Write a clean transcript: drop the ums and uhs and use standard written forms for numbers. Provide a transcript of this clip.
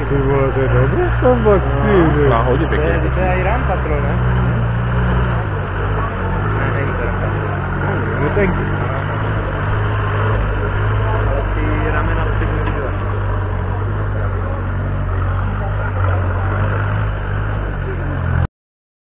Ty vole, to je dobré tam pak, ty. Má hodně pěkně. To je i rám patro, ne? Ne, není to rám patro. No tenky.